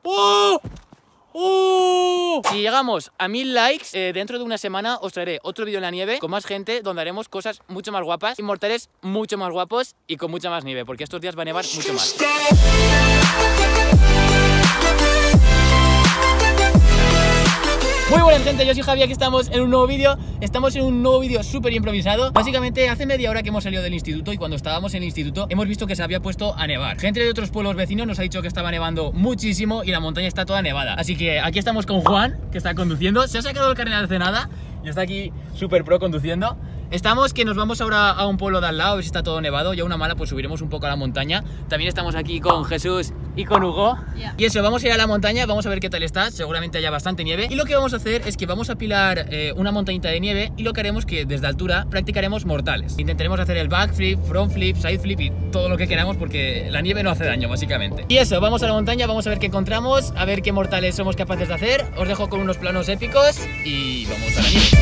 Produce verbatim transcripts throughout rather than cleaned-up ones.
¡Oh! ¡Oh! Si llegamos a mil likes, eh, dentro de una semana os traeré otro vídeo en la nieve con más gente, donde haremos cosas mucho más guapas, inmortales mucho más guapos y con mucha más nieve, porque estos días va a nevar mucho más. Muy buenas gente, yo soy Javi, aquí estamos en un nuevo vídeo. Estamos en un nuevo vídeo súper improvisado. Básicamente hace media hora que hemos salido del instituto, y cuando estábamos en el instituto hemos visto que se había puesto a nevar. Gente de otros pueblos vecinos nos ha dicho que estaba nevando muchísimo y la montaña está toda nevada. Así que aquí estamos con Juan, que está conduciendo. Se ha sacado el carnet hace nada y está aquí súper pro conduciendo. Estamos que nos vamos ahora a un pueblo de al lado, a ver si está todo nevado. Ya una mala, pues subiremos un poco a la montaña. También estamos aquí con Jesús y con Hugo. Yeah. Y eso, vamos a ir a la montaña, vamos a ver qué tal está. Seguramente haya bastante nieve. Y lo que vamos a hacer es que vamos a pilar eh, una montañita de nieve. Y lo que haremos es que desde altura practicaremos mortales. Intentaremos hacer el backflip, frontflip, sideflip y todo lo que queramos, porque la nieve no hace daño, básicamente. Y eso, vamos a la montaña, vamos a ver qué encontramos, a ver qué mortales somos capaces de hacer. Os dejo con unos planos épicos y vamos a la nieve.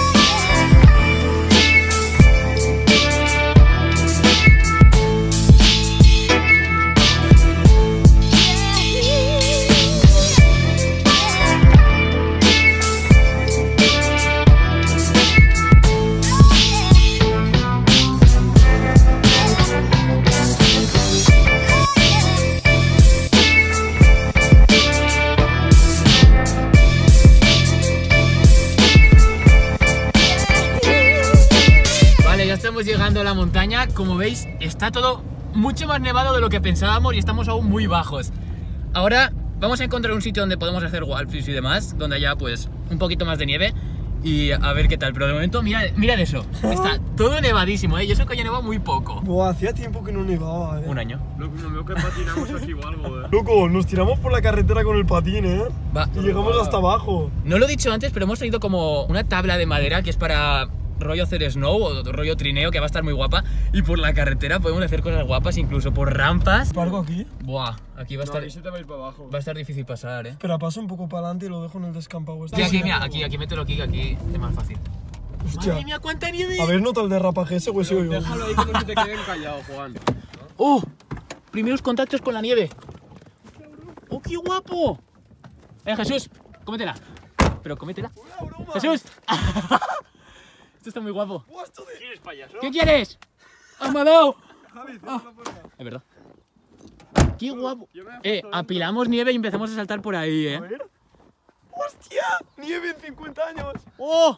Estamos llegando a la montaña. Como veis, está todo mucho más nevado de lo que pensábamos y estamos aún muy bajos. Ahora vamos a encontrar un sitio donde podemos hacer wallflips y demás, donde haya pues un poquito más de nieve y a ver qué tal. Pero de momento, mirad, mirad eso, está todo nevadísimo, ¿eh? Y eso que haya nevado muy poco. Buah, hacía tiempo que no nevaba, ¿eh? Un año. Loco, no veo que patinamos aquí o algo, ¿eh? Loco, nos tiramos por la carretera con el patín, ¿eh? Va. Y llegamos hasta abajo. No lo he dicho antes, pero hemos traído como una tabla de madera que es para rollo hacer snow o rollo trineo, que va a estar muy guapa. Y por la carretera podemos hacer cosas guapas, incluso por rampas. ¿Parco aquí? Buah, aquí va a estar, no, se te va a ir para abajo. Va a estar difícil pasar, eh. Espera, paso un poco para adelante y lo dejo en el descampado. Sí, aquí, mira, aquí, aquí mételo aquí, que aquí es más fácil. Hostia. Madre mía, cuánta nieve. A ver, nota el derrapaje ese, pues sigo yo. Déjalo ahí que no se te queden callados, Juan. ¡Oh! Primeros contactos con la nieve. ¡Oh, qué guapo! Eh, Jesús, cómetela. Pero cómetela. ¡Jesús! Esto está muy guapo. ¿Quieres payaso? ¿Qué quieres? ¡Ah, me ha dado! Javi, Ah, es verdad. ¡Qué guapo! Eh, apilamos nieve y empezamos a saltar por ahí, eh. A ver. ¡Hostia! ¡Nieve en cincuenta años! ¡Oh!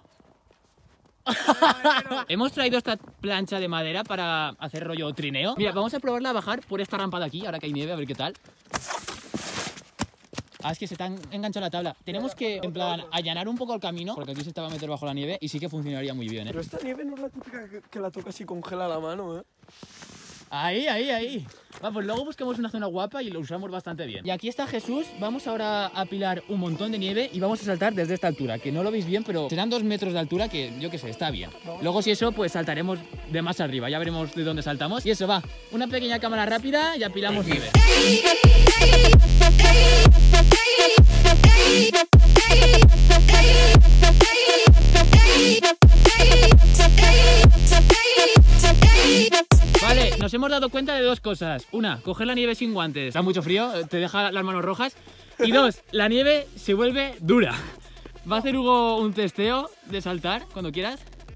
Hemos traído esta plancha de madera para hacer rollo trineo. Mira, vamos a probarla a bajar por esta rampa de aquí, ahora que hay nieve, a ver qué tal. Ah, es que se te ha enganchado la tabla. Tenemos que, en plan, allanar un poco el camino, porque aquí se te va a meter bajo la nieve y sí que funcionaría muy bien, ¿eh? Pero esta nieve no es la típica que, que la tocas y congela la mano, ¿eh? Ahí, ahí, ahí. Va, pues luego buscamos una zona guapa y lo usamos bastante bien. Y aquí está Jesús. Vamos ahora a apilar un montón de nieve y vamos a saltar desde esta altura, que no lo veis bien, pero serán dos metros de altura, que yo qué sé, está bien. Luego si eso, pues saltaremos de más arriba. Ya veremos de dónde saltamos. Y eso, va, una pequeña cámara rápida y apilamos nieve. Vale, nos hemos dado cuenta de dos cosas. Una, coger la nieve sin guantes da mucho frío, te deja las manos rojas. Y dos, la nieve se vuelve dura. Va a hacer Hugo un testeo de saltar cuando quieras.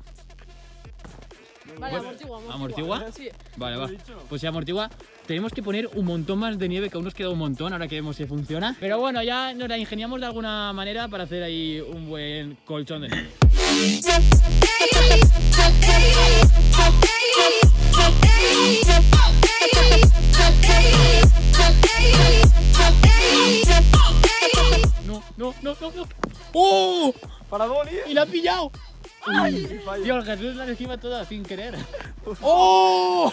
Vale, amortigua, amortigua. ¿Amortigua? Sí. Vale, va. Pues si amortigua, tenemos que poner un montón más de nieve, que aún nos queda un montón, ahora que vemos si funciona. Pero bueno, ya nos la ingeniamos de alguna manera para hacer ahí un buen colchón de nieve. No, no, no, no, no. ¡Oh! ¡Para Dolly! ¡Y la ha pillado! ¡Ay! Tío, el Jesús la encima toda sin querer. ¡Oh!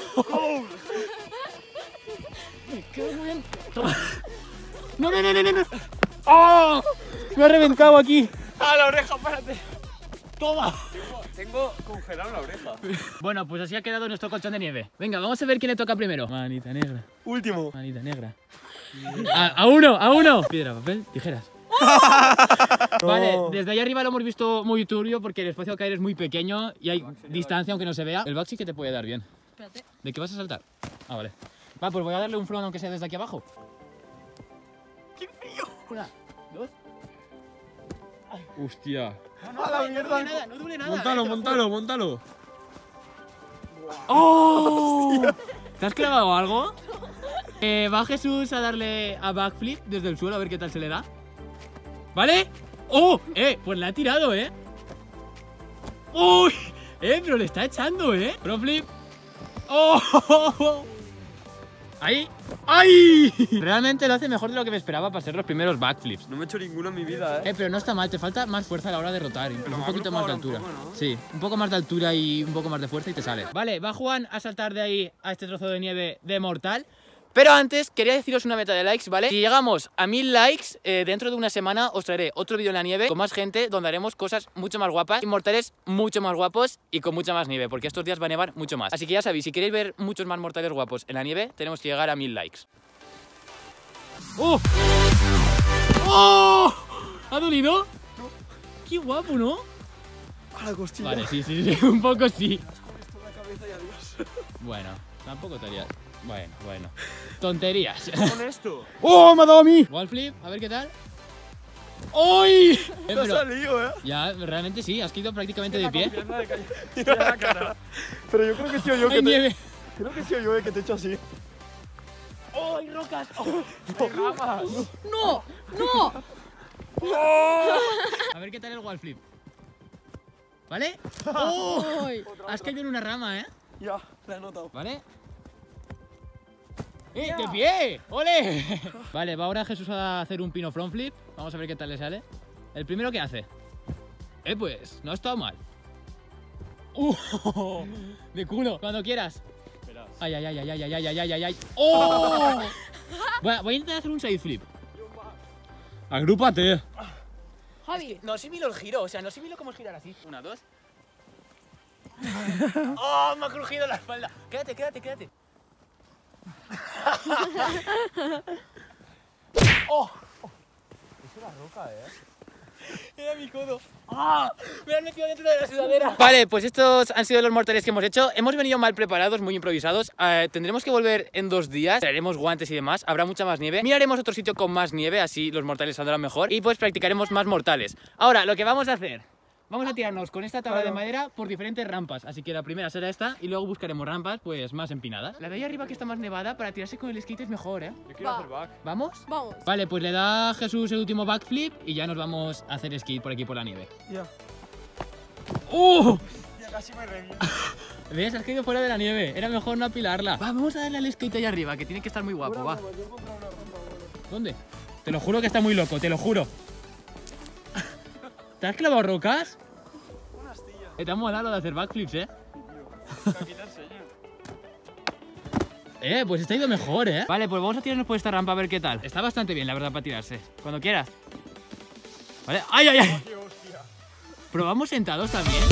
¡Qué bien! Toma. ¡No, no, no, no, no! ¡Oh! Me ha reventado aquí. ¡Ah, la oreja, párate! ¡Toma! Tengo congelado la oreja. Bueno, pues así ha quedado nuestro colchón de nieve. Venga, vamos a ver quién le toca primero. Manita negra. Último. Manita negra. A, a uno, a uno. Piedra, papel, tijeras. Vale, desde ahí arriba lo hemos visto muy turbio porque el espacio a caer es muy pequeño y hay distancia aunque no se vea. El back sí que te puede dar bien. Espérate. ¿De qué vas a saltar? Ah, vale. Va, pues voy a darle un front aunque sea desde aquí abajo. ¡Qué frío! Una, dos. Hostia. No, no, A la no, mierda. duele nada, no duele nada. Montalo, eh, te lo montalo, montalo. juro. ¡Oh! ¿Te has clavado algo? Eh, va Jesús a darle a backflip desde el suelo a ver qué tal se le da. ¿Vale? ¡Oh! Eh, pues la ha tirado, ¿eh? ¡Uy! Eh, pero le está echando, ¿eh? Pro flip. ¡Oh! ¡Ahí! ¡Ay! Realmente lo hace mejor de lo que me esperaba para ser los primeros backflips. No me he hecho ninguno en mi vida, eh. Eh, pero no está mal, te falta más fuerza a la hora de rotar, incluso un poquito más de agrupa altura. ahora un poco, ¿no? Sí, un poco más de altura y un poco más de fuerza y te sale. Vale, va Juan a saltar de ahí a este trozo de nieve de mortal. Pero antes quería deciros una meta de likes, ¿vale? Si llegamos a mil likes, eh, dentro de una semana os traeré otro vídeo en la nieve con más gente donde haremos cosas mucho más guapas, mortales mucho más guapos y con mucha más nieve, porque estos días va a nevar mucho más. Así que ya sabéis, si queréis ver muchos más mortales guapos en la nieve, tenemos que llegar a mil likes. ¡Oh! ¡Oh! ¿Ha dolido? No. Qué guapo, ¿no? A la costilla. Vale, sí, sí, sí, un poco sí. Con esto en la cabeza y adiós. Bueno, tampoco te haría... Bueno, bueno. Tonterías. Con esto. ¡Oh, me ha dado a mí! Wall flip, a ver qué tal. ¡Uy! Eh, Te ha pero salido, eh. ya, realmente sí, has caído prácticamente de pie. Mira la cara. Pero yo creo que he sido yo que Hay te... nieve. Creo que he sido yo el que te he hecho así. ¡Oh, hay rocas! ¡Oh! ¡No! ¡No! A ver qué tal el wall flip. ¿Vale? ¡Oh! Ay. Has caído en una rama, ¿eh? Ya, la he notado. ¿Vale? ¡Eh, de pie! ¡Ole! Vale, va ahora Jesús a hacer un pino front flip. Vamos a ver qué tal le sale. El primero que hace. Eh, pues, no ha estado mal. ¡Uh! De culo, cuando quieras. Ay, ay, ay, ay, ay, ay, ay, ay, ay, ay. ¡Oh! Voy a, voy a intentar hacer un side flip. Agrúpate. Javi. No asimilo el giro, o sea, no asimilo cómo es girar así. Una, dos. ¡Oh! Me ha crujido la espalda. Quédate, quédate, quédate. ¡Oh! Es una roca, ¿eh? Era mi codo. ¡Ah! Me han metido dentro de la sudadera. Vale, pues estos han sido los mortales que hemos hecho. Hemos venido mal preparados, muy improvisados. Eh, tendremos que volver en dos días. Traeremos guantes y demás. Habrá mucha más nieve. Miraremos otro sitio con más nieve, así los mortales saldrán mejor. Y pues practicaremos más mortales. Ahora, lo que vamos a hacer... Vamos a tirarnos con esta tabla de madera por diferentes rampas. Así que la primera será esta y luego buscaremos rampas pues más empinadas. La de ahí arriba que está más nevada, para tirarse con el skate es mejor, ¿eh? Yo quiero Va. hacer back. ¿Vamos? Vamos. Vale, pues le da Jesús el último backflip y ya nos vamos a hacer skate por aquí por la nieve. Ya. ¡Uh! Ya casi me reviento. ¿Ves? Has caído fuera de la nieve. Era mejor no apilarla. Va, vamos a darle al skate allá arriba, que tiene que estar muy guapo, va. Yo he encontrado una rampa, bueno. ¿Dónde? Te lo juro que está muy loco, te lo juro. ¿Te has clavado rocas? Una astilla. Eh, te ha molado lo de hacer backflips, ¿eh? Aquí te enseño. Eh, pues está ido mejor, ¿eh? Vale, pues vamos a tirarnos por esta rampa a ver qué tal. Está bastante bien, la verdad, para tirarse. Cuando quieras. Vale. ¡Ay, ay, ay! Qué hostia. ¿Probamos sentados también?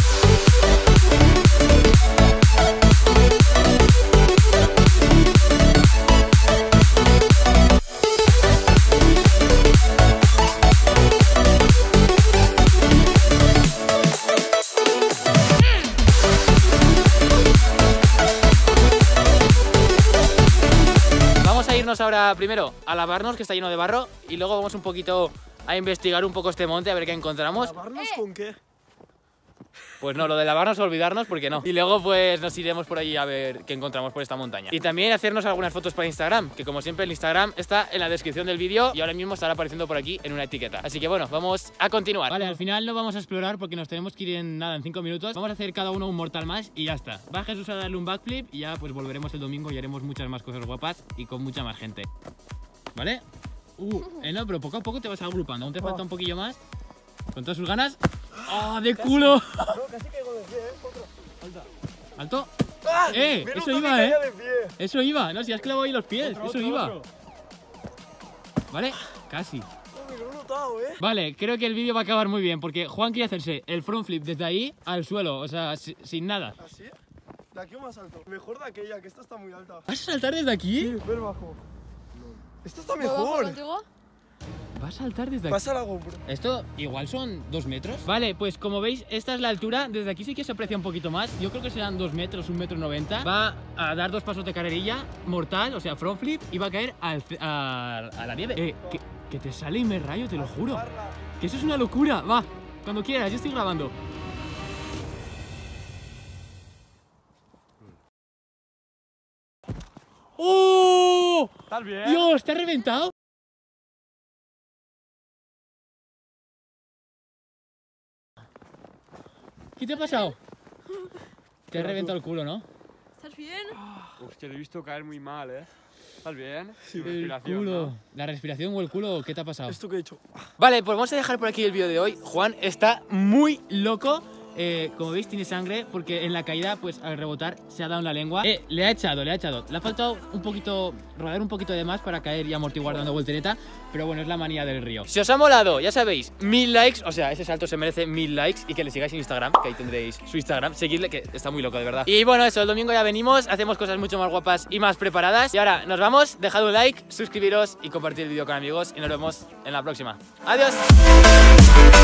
Vamos a irnos ahora primero a lavarnos, que está lleno de barro, y luego vamos un poquito a investigar un poco este monte, a ver qué encontramos. ¿Lavarnos Eh. con qué? Pues no, lo de lavarnos, olvidarnos, porque no. Y luego pues nos iremos por allí a ver qué encontramos por esta montaña. Y también hacernos algunas fotos para Instagram, que como siempre el Instagram está en la descripción del vídeo y ahora mismo estará apareciendo por aquí en una etiqueta. Así que bueno, vamos a continuar. Vale, al final no vamos a explorar porque nos tenemos que ir en nada, en cinco minutos. Vamos a hacer cada uno un mortal más y ya está. Va Jesús a darle un backflip y ya pues volveremos el domingo y haremos muchas más cosas guapas y con mucha más gente. ¿Vale? Uh, eh, no, pero poco a poco te vas agrupando. Aún te falta un poquillo más. Con todas sus ganas. ¡Ah, de culo! No, casi caigo de pie, eh. Otro. Alta. ¡Alto! ¡Ah! ¡Eh! Me he Eso notado iba, que ¿eh? caía de pie. Eso iba. No, si has clavado ahí los pies. Otro, Eso otro, iba. otro. ¿Vale? Casi. No, me lo he notado, eh. Vale, creo que el vídeo va a acabar muy bien porque Juan quiere hacerse el front flip desde ahí al suelo, o sea, si- sin nada. ¿Así? De aquí o más alto. Mejor de aquella, que esta está muy alta. ¿Vas a saltar desde aquí? Sí, ver bajo. Esta está ¿Puedo bajar mejor. contigo? Va a saltar desde aquí. Pasa la GoPro. Esto igual son dos metros. Vale, pues como veis, esta es la altura. Desde aquí sí que se aprecia un poquito más. Yo creo que serán dos metros, un metro noventa. Va a dar dos pasos de carrerilla mortal, o sea, front flip, y va a caer al, a, a la nieve. Eh, que, que te sale y me rayo, te lo juro. Que eso es una locura. Va, cuando quieras, yo estoy grabando. ¡Oh! ¿Estás bien? Dios, ¿te ha reventado? ¿Qué te ha pasado? Te ha reventado el culo, ¿no? ¿Estás bien? Hostia, te he visto caer muy mal, ¿eh? ¿Estás bien? Sí, Tu El respiración, culo. ¿no? ¿La respiración o el culo? ¿Qué te ha pasado? ¿Esto que he hecho? Vale, pues vamos a dejar por aquí el vídeo de hoy. Juan está muy loco. Eh, como veis tiene sangre porque en la caída pues al rebotar se ha dado en la lengua. Eh, le ha echado, le ha echado. Le ha faltado un poquito, rodar un poquito de más para caer y amortiguar dando voltereta. Pero bueno, es la manía del río. Si os ha molado, ya sabéis, mil likes. O sea, ese salto se merece mil likes. Y que le sigáis en Instagram, que ahí tendréis su Instagram. Seguidle, que está muy loco, de verdad. Y bueno, eso, el domingo ya venimos. Hacemos cosas mucho más guapas y más preparadas. Y ahora nos vamos, dejad un like, suscribiros y compartir el vídeo con amigos. Y nos vemos en la próxima. ¡Adiós!